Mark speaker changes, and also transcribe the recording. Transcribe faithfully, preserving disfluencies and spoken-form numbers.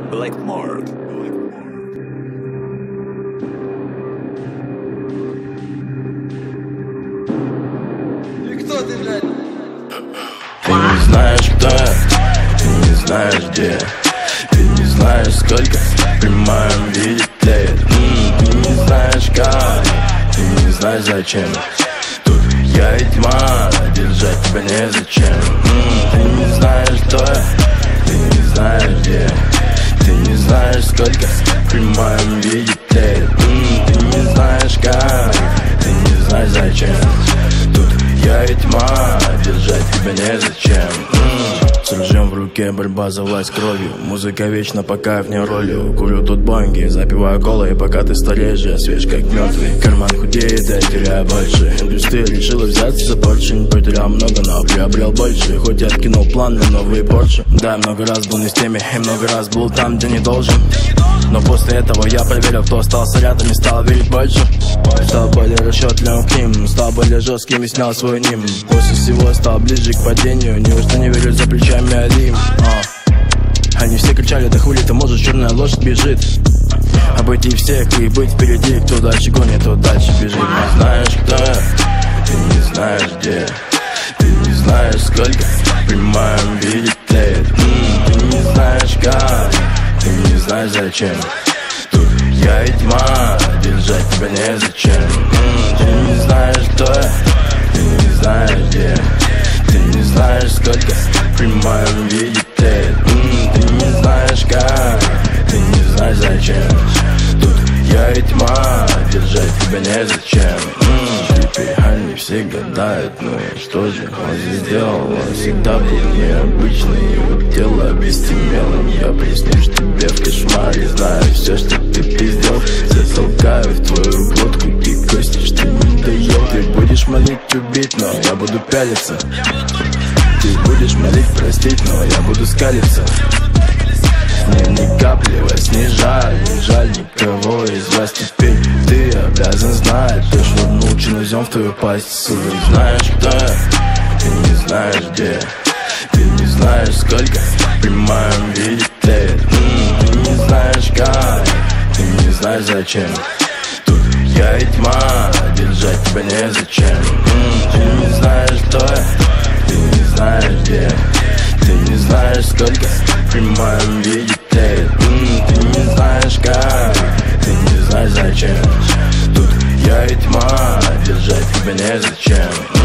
Speaker 1: Blackmore.
Speaker 2: И кто ты, блядь?
Speaker 3: Ты не знаешь, кто я, ты не знаешь, где. Ты не знаешь, сколько в прямом виде тлеет. М, Ты не знаешь, как, ты не знаешь, зачем. Тут я и тьма, держать тебя незачем. М, Ты не знаешь, кто я, ты не знаешь, где. Ты не знаешь, сколько в прямом виде тлеет. М, Ты не знаешь, как, ты не знаешь, зачем. Тут я и тьма, держать тебя незачем. М, С ружьем в руке борьба за власть кровью. Музыка вечно, пока вне роли. Курю тут бонги, запиваю колой, пока ты стареешь, я свеж как мертвый. Карман худеет, я теряю больше. Индустрия решила взяться за поршень. Потерял много, но приобрел больше. Хоть и откинул планы, новые Порше. Да, я много раз был не с теми, и много раз был там, где не должен. Но после этого я проверил, кто остался рядом, и стал верить больше. Стал более расчетливым к ним, стал более жестким и снял свой ним. После всего стал ближе к падению. Неужто не верю, за плечами Алим? а. Они все кричали, да хули ты можешь, черная лошадь бежит. Обойти всех и быть впереди. Кто дальше гонит, тот дальше бежит. Не знаешь, кто я, ты не знаешь, где. Ты не знаешь, сколько в прямом виде тлеет. М, Ты не знаешь, как, ты не знаешь, зачем. Тут я и тьма, держать тебя незачем. М, Ты не знаешь, кто я, ты не знаешь, где. Ты не знаешь, сколько в прямом виде тлеет. М, Ты не знаешь, как, ты не знаешь, зачем. Тут я и тьма, держать тебя незачем. Слепые они все гадают, ну и что же он здесь сделал? Он всегда был необычный, его тело обестемело. Я приснюсь тебе в кошмаре, знаю все, что ты пиздел. Затолкаю в твою глотку, ты костишь, ты надоел. Ты будешь молить убить, но я буду пялиться. Ты будешь молить простить, но я буду скалиться. Мне ни капли во сне жаль, не жаль никого из вас. Теперь ты обязан знать, ты швырнул чинозем в твою пасть. Ты не знаешь, кто я, ты не знаешь, где. Ты не знаешь, сколько в прямом виде тлеет. М, Ты не знаешь, как, ты не знаешь, зачем. Тут я и тьма, держать тебя незачем. М, Ты не знаешь, кто я, ты не знаешь, где. Ты не знаешь, сколько в прямом виде тлеет. М, Ты не знаешь, как, ты не знаешь, зачем. Тут я и тьма, держать тебя незачем.